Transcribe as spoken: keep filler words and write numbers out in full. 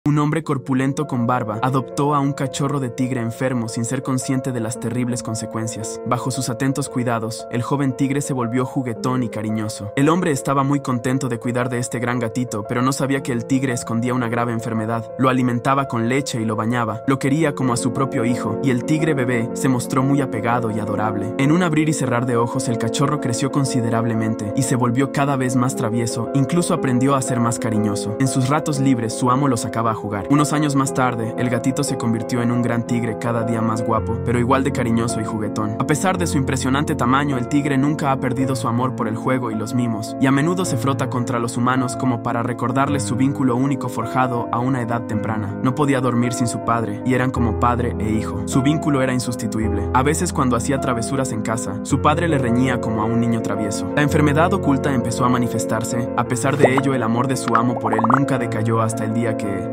Un hombre corpulento con barba adoptó a un cachorro de tigre enfermo sin ser consciente de las terribles consecuencias. Bajo sus atentos cuidados, el joven tigre se volvió juguetón y cariñoso. El hombre estaba muy contento de cuidar de este gran gatito, pero no sabía que el tigre escondía una grave enfermedad. Lo alimentaba con leche y lo bañaba. Lo quería como a su propio hijo, y el tigre bebé se mostró muy apegado y adorable. En un abrir y cerrar de ojos, el cachorro creció considerablemente y se volvió cada vez más travieso, incluso aprendió a ser más cariñoso. En sus ratos libres, su amo lo sacaba a jugar. Unos años más tarde, el gatito se convirtió en un gran tigre cada día más guapo, pero igual de cariñoso y juguetón. A pesar de su impresionante tamaño, el tigre nunca ha perdido su amor por el juego y los mimos, y a menudo se frota contra los humanos como para recordarles su vínculo único forjado a una edad temprana. No podía dormir sin su padre, y eran como padre e hijo. Su vínculo era insustituible. A veces, cuando hacía travesuras en casa, su padre le reñía como a un niño travieso. La enfermedad oculta empezó a manifestarse. A pesar de ello, el amor de su amo por él nunca decayó hasta el día que